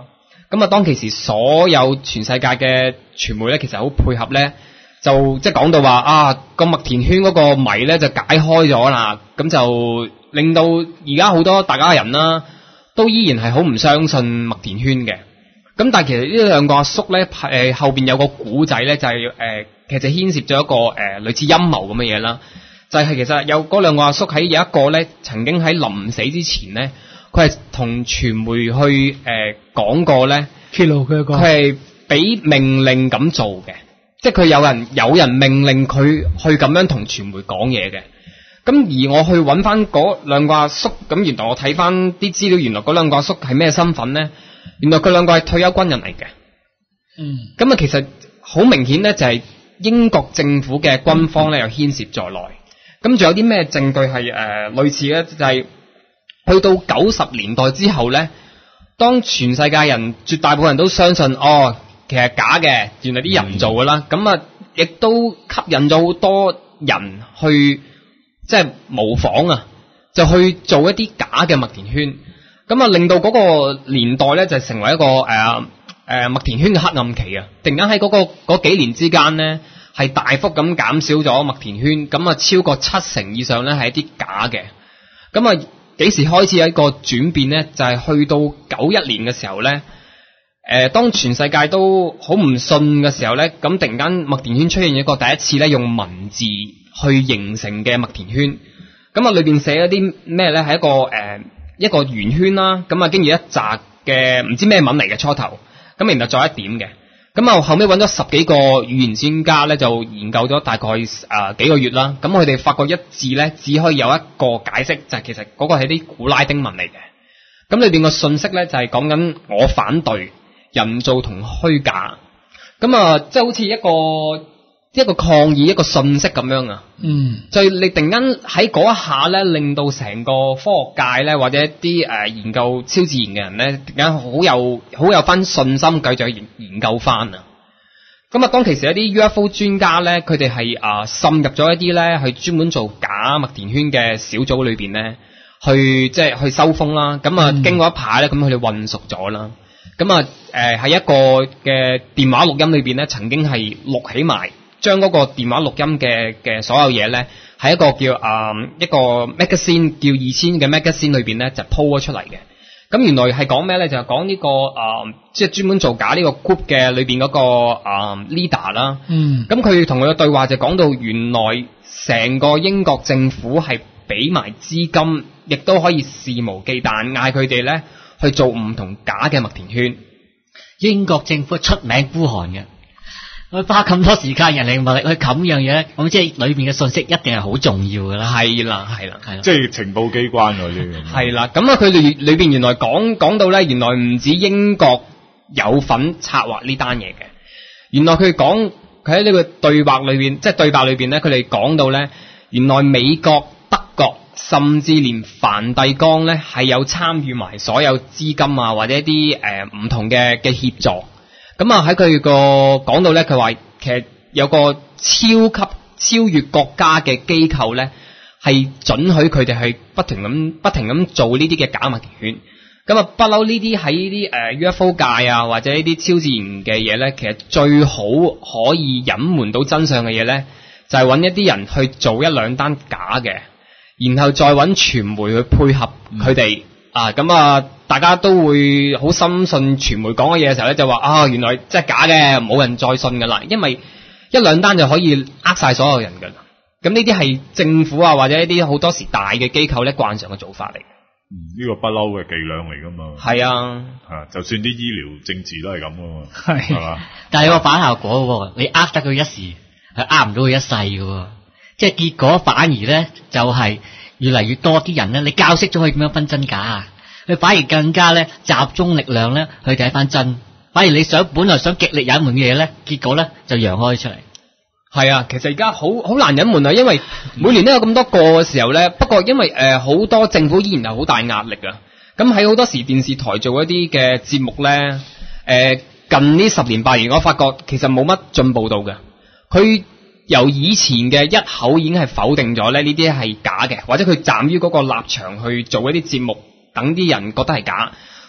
咁啊，當其時所有全世界嘅傳媒咧，其實好配合咧，就即係講到話啊，個麥田圈嗰個謎咧就解開咗啦，咁就令到而家好多大家人啦，都依然係好唔相信麥田圈嘅。咁但係其實呢兩個阿叔咧，後邊有個古仔咧，就係其實牽涉咗一個類似陰謀咁嘅嘢啦。就係其實有嗰兩個阿叔喺有一個咧，曾經喺臨死之前咧，佢係同傳媒去講過咧， 揭露佢佢係俾命令咁做嘅，即係佢有人命令佢去咁樣同傳媒講嘢嘅。咁而我去揾翻嗰兩個阿叔，咁原來我睇翻啲資料，原來嗰兩個阿叔係咩身份咧？原來佢兩個係退休軍人嚟嘅。咁啊，其實好明顯咧，就係英國政府嘅軍方咧，又牽涉在內。咁仲有啲咩證據係類似咧？就係去到90年代之後咧，當全世界人絕大部分人都相信其實假嘅，原來啲人做㗎啦。咁啊，亦都吸引咗好多人去即係模仿啊，就去做一啲假嘅麥田圈。咁啊，令到嗰個年代咧就成為一個麥田圈嘅黑暗期啊！突然間喺嗰幾年之間咧，係大幅咁減少咗麥田圈，咁啊超過70%以上咧係一啲假嘅。咁啊幾時開始有一個轉變咧？就係去到91年嘅時候咧，當全世界都好唔信嘅時候咧，咁突然間麥田圈出現一個第一次咧用文字去形成嘅麥田圈。咁啊裏邊寫咗啲咩咧？係一個圓圈啦，咁啊跟住一紮嘅唔知咩文嚟嘅初頭，咁然後再一點嘅。咁啊後尾揾咗10幾個語言專家咧，就研究咗大概幾個月啦。咁佢哋發覺一字咧只可以有一個解釋，就係其實嗰個係啲古拉丁文嚟嘅。咁裏邊個信息咧就係講緊我反對人造同虛假。咁啊即係好似一個抗議一個信息咁樣啊。就係你突然間喺嗰一下咧，令到成個科學界咧，或者一啲研究超自然嘅人咧，突然間好有翻信心，繼續研究翻啊！咁啊，當其時一啲 UFO 專家咧，佢哋係滲入咗一啲咧，去專門做假麥田圈嘅小組裏邊咧，去收風啦。咁啊，經過一排咧，咁佢哋混熟咗啦。咁啊，喺一個嘅電話錄音裏邊咧，曾經係錄起埋。將嗰個電話錄音嘅所有嘢咧，喺一個叫一個 magazine 叫2000嘅 magazine 裏邊咧，就 po 咗出嚟嘅。咁原來係講咩咧？就係講呢個即係專門做假呢個 group 嘅裏邊嗰個leader 啦。咁佢同佢嘅對話就講到，原來成個英國政府係俾埋資金，亦都可以肆無忌憚嗌佢哋咧去做唔同假嘅麥田圈。 英國政府出名孤寒嘅。佢花咁多時間人力物力去冚樣嘢，咁即係裏邊嘅信息一定係好重要噶啦。係啦， 即係情報機關嗰啲。 係啦，咁啊，佢哋裏邊原來講到咧，原來唔止英國有份策劃呢單嘢嘅。原來佢喺呢個對白裏邊，即係對白裏邊咧，佢哋講到咧，原來美國、德國甚至連梵蒂岡咧係有參與埋所有資金啊，或者一啲唔同嘅協助。咁啊喺佢個講到咧，佢話其實有個超越國家嘅機構咧，係准許佢哋去不停咁做呢啲嘅假麥田圈。咁啊不嬲呢啲喺呢啲UFO 界啊，或者呢啲超自然嘅嘢咧，其實最好可以隱瞞到真相嘅嘢咧，就係揾一啲人去做一兩單假嘅，然後再揾傳媒去配合佢哋。咁啊，大家都會好深信傳媒講嘅嘢嘅時候咧，就話原來即係假嘅，冇人再信噶啦，因為一兩單就可以呃晒所有人噶啦。咁呢啲係政府啊，或者一啲好多時大嘅機構咧慣常嘅做法嚟。 呢個不嬲嘅伎倆嚟噶嘛。係啊， 就算啲醫療政治都係咁噶嘛。係嘛？ 但係有個反效果喎，你呃得佢一時，係呃唔到佢一世嘅喎。即係結果反而咧就係越嚟越多啲人咧，你教識咗佢點樣分真假啊，佢反而更加咧集中力量咧去睇翻真，反而你本來想極力隱瞞嘅嘢咧，結果咧就揚開出嚟。 係啊，其實而家好難隱瞞啊，因為每年都有咁多個嘅時候咧，不過因為好多政府依然係好大壓力啊。咁喺好多時電視台做一啲嘅節目咧，近呢10年8年，我發覺其實冇乜進步到嘅。佢由以前嘅一口已經係否定咗咧，呢啲係假嘅，或者佢站於嗰個立場去做一啲節目，等啲人覺得係假。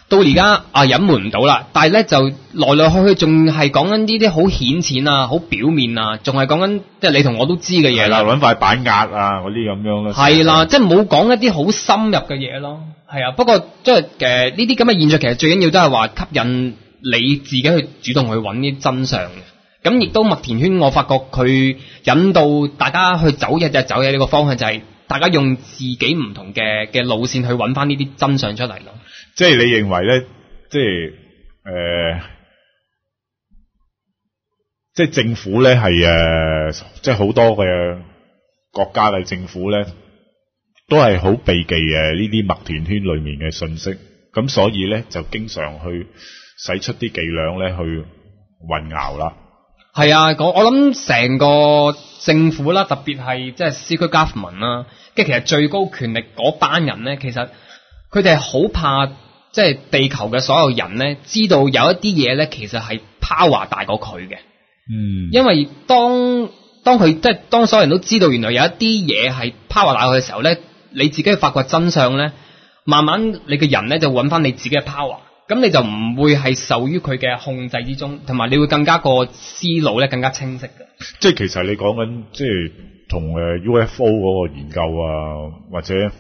到而家隱瞞唔到啦，但係咧就來來去去仲係講緊呢啲好顯淺啊、好表面啊，仲係講緊即係你同我都知嘅嘢啦， 揾塊板壓啊嗰啲咁樣咯。 係啦，即係冇講一啲好深入嘅嘢咯。係啊，不過即係呢啲咁嘅現象，其實最緊要都係話吸引你自己去主動去揾啲真相嘅。咁亦都麥田圈，我發覺佢引導大家去走嘅呢個方向，就係大家用自己唔同嘅路線去揾翻呢啲真相出嚟咯。 即係你認為咧，即係政府咧係即係好多嘅國家嘅政府咧，都係好避忌呢啲麥田圈裏面嘅信息，咁所以咧就經常去使出啲伎倆咧去混淆啦。 係啊，我諗成個政府啦，特別係即係 secret government 啦，即係其實最高權力嗰班人咧，其實佢哋係好怕即係地球嘅所有人咧，知道有一啲嘢咧，其實係 power 大過佢嘅。因為當佢即係當所有人都知道原來有一啲嘢係 power 大過佢嘅時候咧，你自己去發掘真相咧，慢慢你嘅人咧就揾翻你自己嘅 power。咁你就唔會係受於佢嘅控制之中，同埋你會更加個思路咧更加清晰嘅。 即係其實你講緊即係同UFO 嗰個研究啊，或者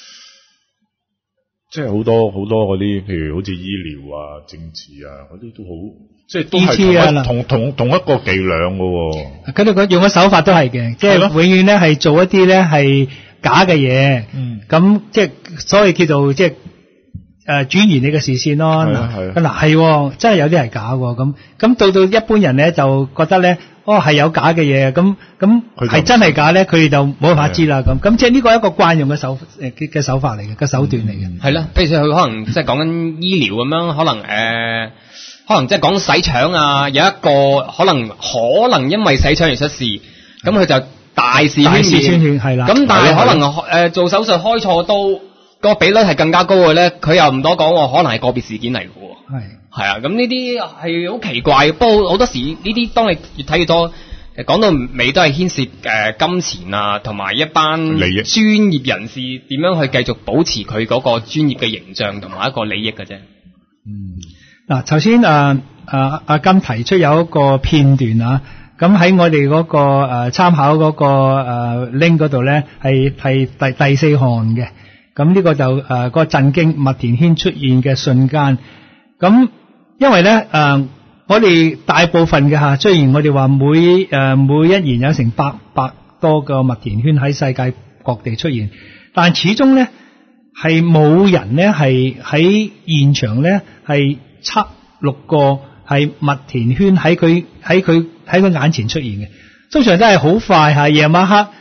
即係好多嗰啲，譬如好似醫療啊、政治啊嗰啲都好，即係都係同一個伎倆嘅喎。 佢哋用嘅手法都係嘅，即係永遠咧係做一啲咧係假嘅嘢。咁即係所謂叫做即係。轉移你嘅視線咯，係真係有啲係假喎，咁到一般人咧就覺得咧，係有假嘅嘢，咁係真係假咧，佢哋就冇辦法知啦，咁即係呢個係一個慣用嘅手法嚟嘅，個手段嚟嘅。係啦，譬如佢可能即係講緊醫療咁樣，可能即係講洗腸啊，有一個可能因為洗腸而出事，咁佢就大肆渲染，係啦。咁但係可能做手術開錯刀。個比率係更加高嘅咧，佢又唔多講，可能係個別事件嚟嘅喎。係啊，咁呢啲係好奇怪。不過好多時呢啲，當你越睇越多，講到尾都係牽涉金錢啊，同埋一班專業人士點樣去繼續保持佢嗰個專業嘅形象同埋一個利益嘅啫。 嗱，頭先阿金提出有一個片段啊，咁喺我哋嗰個參考嗰個link 嗰度咧，係第4項嘅。咁呢個就個震驚麥田圈出現嘅瞬間。咁因為咧我哋大部分嘅雖然我哋話每一年有成百多個麥田圈喺世界各地出現，但始終咧係冇人咧係喺現場咧係測錄過係麥田圈喺佢眼前出現嘅。通常都係好快夜晚黑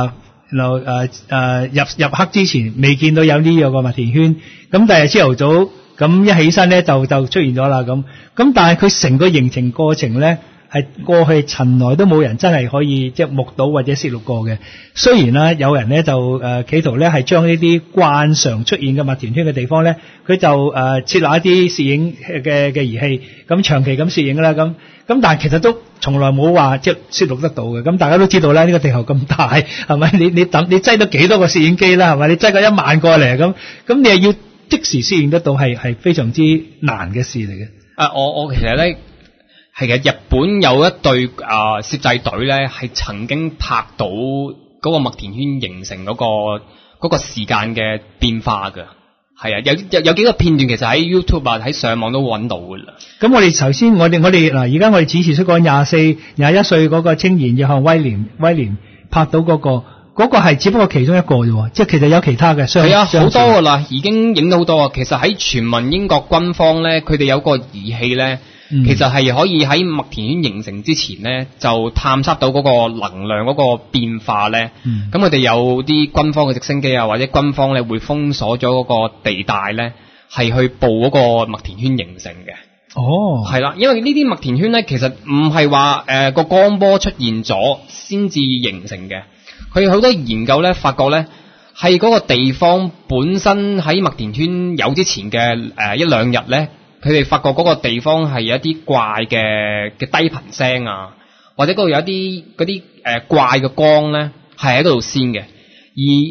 入黑之前未見到有呢個麥田圈，咁第二日朝頭早咁一起身咧就出現咗啦咁但係佢成個形成過程咧係過去從來都冇人真係可以即係目睹或者攝錄過嘅。雖然啦有人咧就企圖咧係將呢啲慣常出現嘅麥田圈嘅地方咧，佢就設立一啲攝影嘅儀器，咁長期咁攝影啦咁但係其實都從來冇話即係攝錄得到嘅。咁大家都知道啦，呢個地球咁大，係咪？你擠到幾多個攝影機啦，係咪？你擠個1萬個嚟咁你係要即時攝影得到，係非常之難嘅事嚟嘅。 我其實咧係嘅，日本有一隊攝製隊咧係曾經拍到嗰個麥田圈形成嗰個時間嘅變化㗎。係啊，有幾個片段其實喺 YouTube 喺上網都揾到㗎啦。咁我哋頭先我哋嗱，而家我哋指示出個21歲嗰個青年約翰威廉拍到嗰個係只不過其中一個啫，即係其實有其他嘅。係啊，好多㗎啦，已經影到好多啊。其實喺全民英國軍方咧，佢哋有個儀器咧，其實係可以喺麥田圈形成之前咧，就探測到嗰個能量嗰個變化咧。咁佢哋有啲軍方嘅直升機啊，或者軍方咧會封鎖咗嗰個地帶咧，係去報嗰個麥田圈形成嘅。係啦，因為呢啲麥田圈咧，其實唔係話個光波出現咗先至形成嘅。佢好多研究咧，發覺咧係嗰個地方本身喺麥田圈有之前嘅1-2日咧。佢哋發覺嗰個地方係有一啲怪嘅低頻聲啊，或者嗰度有一啲嗰啲怪嘅光咧係喺度先嘅，而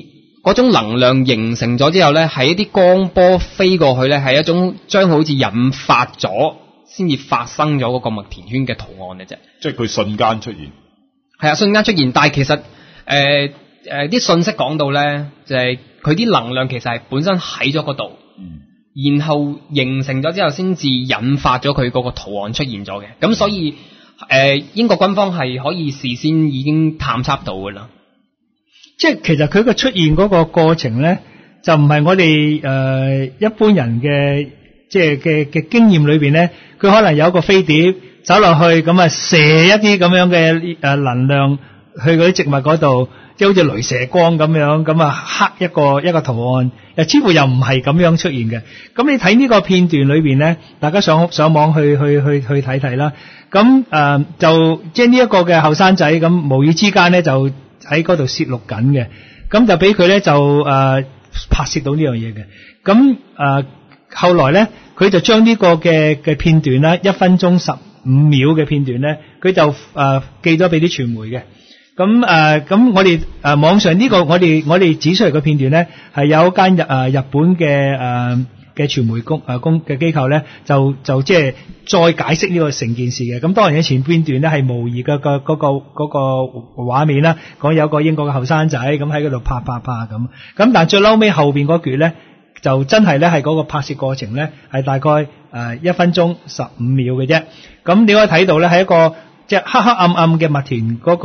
嗰種能量形成咗之後咧，係一啲光波飛過去咧，係一種將好似引發咗先至發生咗嗰個麥田圈嘅圖案嘅啫。 即係佢瞬間出現。 係啊，瞬間出現，但係其實啲信息講到咧，就係佢啲能量其實係本身喺咗嗰度，然後形成咗之後先至引發咗佢嗰個圖案出現咗嘅。咁所以英國軍方係可以事先已經探測到㗎啦。 即係其實佢個出現嗰個過程咧，就唔係我哋一般人嘅即係嘅經驗裏邊咧，佢可能有一個飛碟走落去咁啊，射一啲咁樣嘅能量去嗰啲植物嗰度，即係好似雷射光咁樣，咁啊刻一個圖案，似乎又唔係咁樣出現嘅。咁你睇呢個片段裏邊咧，大家上網去睇睇啦。咁就即係呢一個嘅後生仔咁，無意之間咧就喺嗰度攝錄緊嘅，咁就俾佢咧就拍攝到呢樣嘢嘅。咁後來咧，佢就將呢個嘅片段啦，1分鐘15秒嘅片段咧，佢就寄咗俾啲傳媒嘅。咁我哋網上呢個我哋指出嚟嘅片段咧，係有一間日本嘅傳媒公嘅機構咧，就即係再解釋呢個成件事嘅。咁當然喺前邊段咧係模擬嘅嗰個畫面啦，講有個英國嘅後生仔咁喺嗰度拍咁。咁但最嬲尾後邊嗰橛咧，就真係咧係嗰個拍攝過程咧係大概1分鐘15秒嘅啫。咁你可以睇到咧係一個即係黑黑暗暗嘅麥田嗰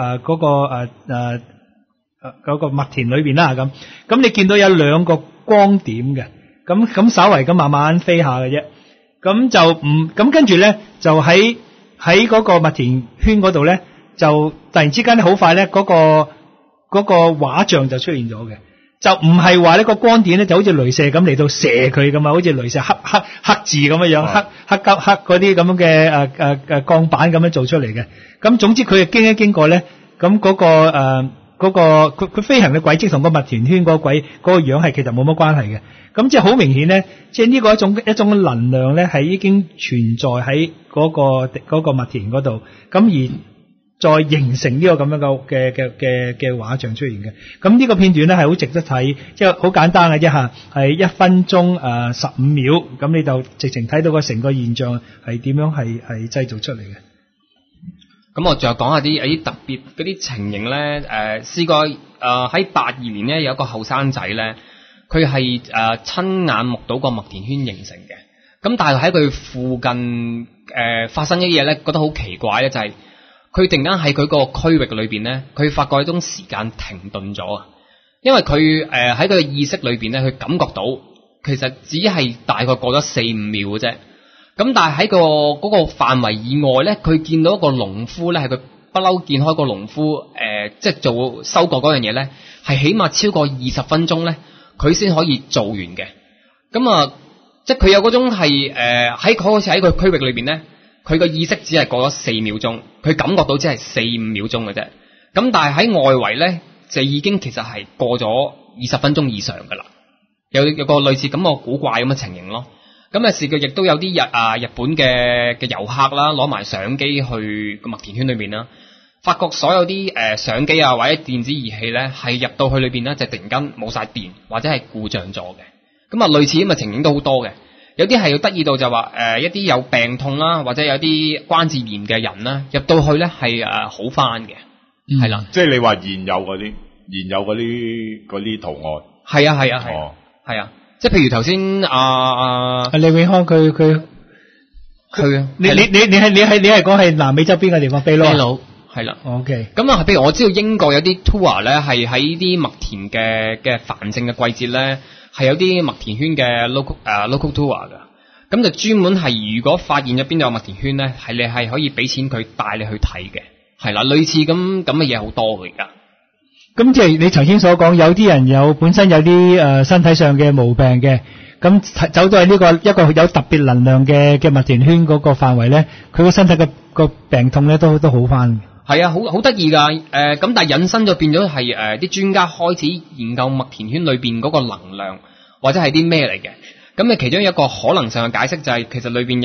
個麥田裏邊啦。咁你見到有2個光點嘅。咁稍為咁慢慢飛下嘅啫，咁跟住咧就喺嗰個麥田圈嗰度咧，就突然之間咧好快咧嗰個畫像就出現咗嘅，就唔係話呢個光點咧就好似雷射咁嚟到射佢咁啊，好似雷射黑字咁樣樣，黑嗰啲咁樣嘅鋼板咁樣做出嚟嘅。咁總之佢係經過咧，咁嗰個佢飛行嘅軌跡同個麥田圈嗰個樣係其實冇乜關係嘅。咁即係好明顯咧，即係呢個一種能量咧，係已經存在喺嗰個麥田嗰度，咁而再形成呢個咁樣嘅畫像出現嘅。咁呢個片段咧係好值得睇，即係好簡單嘅啫嚇，係1分鐘15秒，咁你就直情睇到個成個現象係點樣係製造出嚟嘅。 咁我仲有講下啲特別嗰啲情形咧，試過喺82年咧有一個後生仔咧。佢係親眼目睹個麥田圈形成嘅，咁但係喺佢附近發生一啲嘢咧，覺得好奇怪咧，就係佢突然間喺佢個區域裏邊咧，佢發覺一種時間停頓咗啊！因為佢喺佢嘅意識裏邊咧，佢感覺到其實只係大概過咗4-5秒嘅啫。咁但係喺嗰個範圍以外咧，佢見到一個農夫咧，係佢不嬲見開個農夫即係做收割嗰樣嘢咧，係起碼超過20分鐘咧。佢先可以做完嘅，咁即係佢有嗰種係好似喺個區域裏邊咧，佢個意識只係過咗4秒鐘，佢感覺到只係4-5秒鐘嘅啫。咁但係喺外圍咧，就已經其實係過咗20分鐘以上噶啦。有個類似咁個古怪咁嘅情形咯。咁事佢亦都有啲日本嘅遊客啦，攞埋相機去個麥田圈裏邊啦。發覺所有啲相機或者電子儀器咧，係入到去裏邊咧，就突然間冇晒電或者係故障咗嘅。咁類似咁嘅情形都好多嘅。有啲係要得意到就話一啲有病痛啦，或者有啲關節炎嘅人啦，入到去咧係好翻嘅，係啦。 即係你話現有嗰啲圖案。係啊。 係啊。即係譬如頭先李永康佢係啊。你係講係南美洲邊個地方？秘魯。 係啦 ，OK。 咁譬如我知道英國有啲 tour 咧，係喺啲麥田嘅繁盛嘅季節咧，係有啲麥田圈嘅 local tour 噶。咁就專門係如果發現咗邊度有麥田圈咧，係你係可以俾錢佢帶你去睇嘅。係啦，類似咁嘅嘢好多嘅而家。 咁即係你頭先所講，有啲人本身有啲身體上嘅毛病嘅，咁走到係呢個一個有特別能量嘅麥田圈嗰個範圍咧，佢個身體嘅個病痛咧都好翻。 係啊，好得意噶，咁但係引申咗變咗係啲專家開始研究麥田圈裏邊嗰個能量或者係啲咩嚟嘅。咁其中一個可能上嘅解釋就係其實裏邊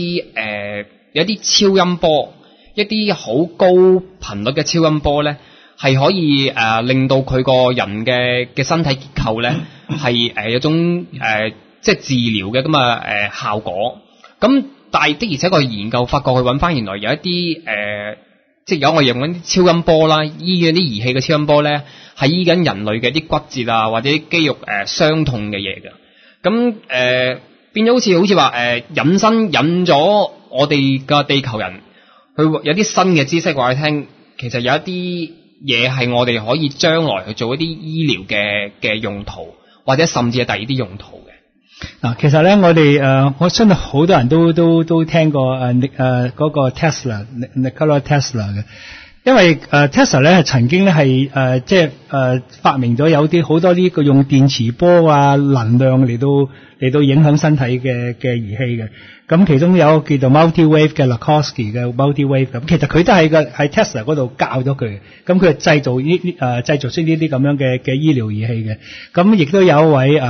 有一啲超音波，一啲好高頻率嘅超音波咧， 係可以令到佢個人嘅身體結構咧係有種即係治療嘅咁效果。咁但係的而且確研究發覺佢揾翻原來有一啲即係有我用緊啲超音波啦，醫緊啲儀器嘅超音波咧係醫緊人類嘅啲骨折啊或者肌肉傷痛嘅嘢嘅。咁變咗好似話引咗我哋嘅地球人去有啲新嘅知識話你聽，其實有一啲嘢係我哋可以將來去做一啲醫療嘅用途，或者甚至係第二啲用途嘅。 嗱，其實咧，我相信好多人都聽過嗰個 Nikola Tesla 嘅，因為Tesla 咧係曾經咧係即係發明咗有啲好多呢個用電磁波啊能量嚟到影響身體嘅儀器嘅。咁其中有叫做 Multi-Wave 嘅 Lakosky 嘅 Multi-Wave 咁，其實佢都喺 Tesla 嗰度教咗佢嘅。咁佢係製造出呢啲咁樣嘅醫療儀器嘅。咁亦都有一位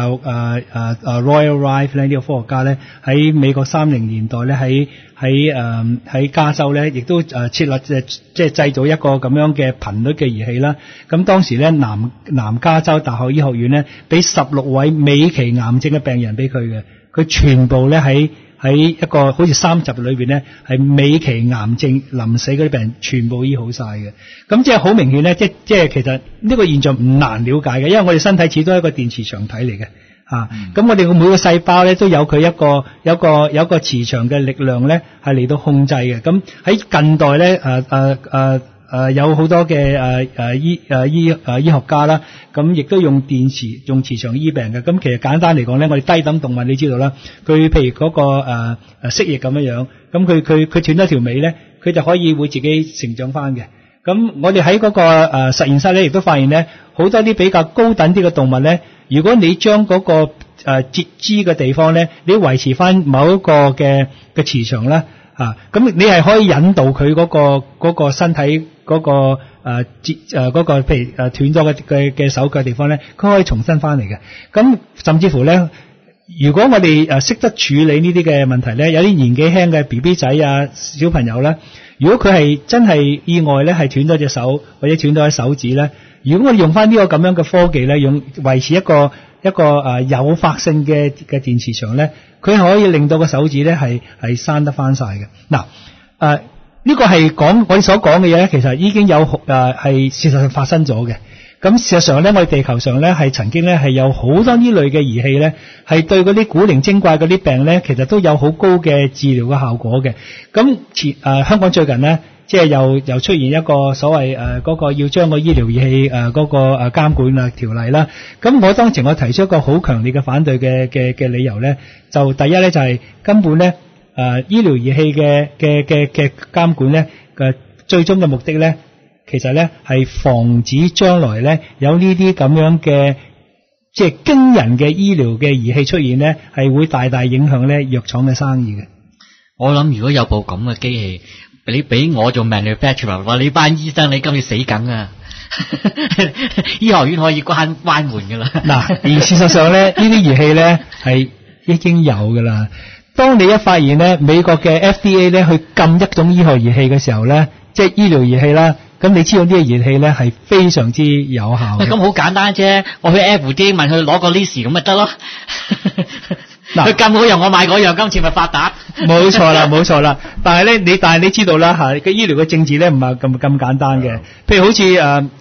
Royal Rife 咧呢個科學家咧喺美國30年代咧喺加州咧亦都設立即係製造一個咁樣嘅頻率嘅儀器啦。咁當時咧南加州大學醫學院咧俾16位尾期癌症嘅病人俾佢嘅，佢全部咧喺一個好似3集裏邊咧，係尾期癌症臨死嗰啲病人全部醫好晒嘅。咁即係好明顯咧，即係其實呢個現象唔難了解嘅，因為我哋身體始終係一個電磁場體嚟嘅嚇。咁我哋嘅每個細胞咧都有佢有一個磁場嘅力量咧，係嚟到控制嘅。咁喺近代咧有好多嘅醫學家啦，咁亦都用磁場醫病嘅。咁其實簡單嚟講咧，我哋低等動物你知道啦，佢譬如嗰個蜥蜴咁樣，咁佢斷咗條尾咧，佢就可以會自己成長翻嘅。咁我哋喺嗰個實驗室咧，亦都發現咧，好多啲比較高等啲嘅動物咧，如果你將嗰個截肢嘅地方咧，你維持翻某一個嘅磁場咧。咁你係可以引導佢嗰個身體嗰個嗰個譬如斷咗嘅手腳地方咧，佢可以重新翻嚟嘅。咁甚至乎咧，如果我哋識得處理呢啲嘅問題咧，有啲年紀輕嘅 BB 仔啊小朋友咧，如果佢係真係意外咧係斷咗隻手或者斷咗隻手指咧，如果我哋用翻呢個咁樣嘅科技咧，用維持一個誘發性嘅電磁場咧，佢可以令到個手指咧係生得翻晒嘅。嗱，呢個係講我哋所講嘅嘢咧，其實已經有係事實上發生咗嘅。咁事實上咧，我哋地球上咧係曾經咧係有好多呢類嘅儀器咧，係對嗰啲古靈精怪嗰啲病咧，其實都有好高嘅治療嘅效果嘅。咁香港最近咧，即係又出現一個所謂嗰個要將個醫療儀器嗰個監管條例啦。咁我當時我提出一個好強烈嘅反對嘅理由咧，就第一咧就係根本咧醫療儀器嘅監管咧嘅最終嘅目的咧，其實咧係防止將來咧有呢啲咁樣嘅即係驚人嘅醫療嘅儀器出現咧，係會大大影響咧藥廠嘅生意嘅。 我諗如果有部咁嘅機器，你俾我做 manufacturer， 話你班醫生你今次死梗啊！醫學院可以關門噶啦。嗱， 而事實上咧，呢啲儀器咧係已經有噶啦。當你一發現咧，美國嘅 FDA 咧去禁一種醫學儀器嘅時候咧，即係醫療儀器啦，咁你知道呢個儀器咧係非常之有效嘅。 咁好簡單啫，我去 FDA 問佢攞個 list 咁咪得咯。佢禁嗰樣我買嗰樣，今次咪發達。 冇錯啦。但係你知道啦吓，個醫療嘅政治咧唔係咁簡單嘅。譬如好似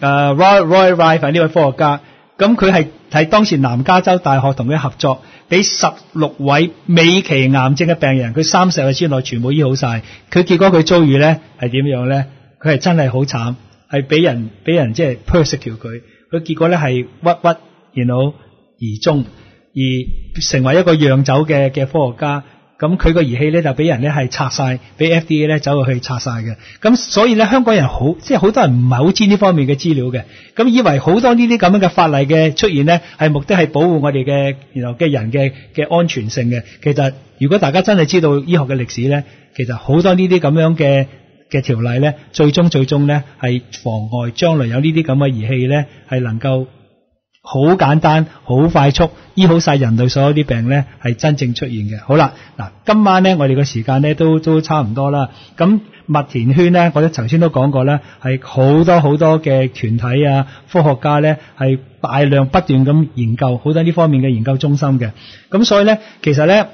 Roy Rife 呢位科學家，咁佢係當時南加州大學同佢合作，俾16位尾期癌症嘅病人，佢30日之內全部醫好晒。佢結果佢遭遇咧係點樣咧？佢係真係好慘，係俾人即係 persecute 佢。佢結果咧係鬱而終。而成為一個釀酒嘅科學家，咁佢個儀器咧就俾人咧係拆晒，俾 FDA 咧走去拆晒嘅。咁所以咧香港人即係好多人唔係好知呢方面嘅資料嘅，咁以為好多呢啲咁樣嘅法例嘅出現咧係目的係保護我哋嘅人嘅安全性嘅。其實如果大家真係知道醫學嘅歷史咧，其實好多呢啲咁樣嘅條例咧，最終咧係妨礙將來有呢啲咁嘅儀器咧係能夠好簡單、好快速醫好晒人類所有啲病咧，係真正出現嘅。好啦，嗱，今晚咧我哋個時間咧都差唔多啦。咁麥田圈咧，我哋頭先都講過咧，係好多嘅團體啊、科學家咧係大量不斷咁研究好多呢方面嘅研究中心嘅。咁所以咧，其實咧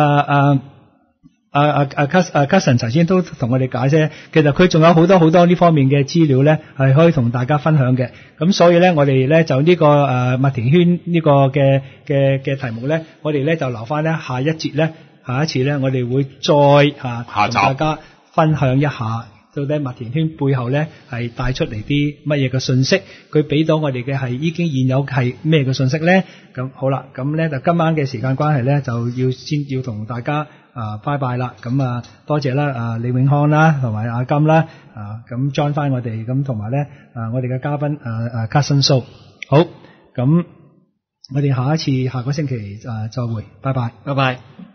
Carson 頭先都同我哋解釋，其實佢仲有好多呢方面嘅資料咧，係可以同大家分享嘅。咁所以咧，我哋咧就呢個麥田圈呢個嘅題目咧，我哋咧就留翻咧下一節咧，下一次咧，我哋會再同大家分享一下，到底麥田圈背後咧係帶出嚟啲乜嘢嘅信息，佢俾到我哋嘅係已經現有係咩嘅信息咧？咁好啦，咁咧就今晚嘅時間關係咧，就先要同大家拜拜啦。咁多謝啦，李永康啦，同埋阿金啦，咁 join 翻我哋，咁同埋咧我哋嘅嘉賓Carson So。好，咁我哋下個星期再會，拜拜， 拜拜。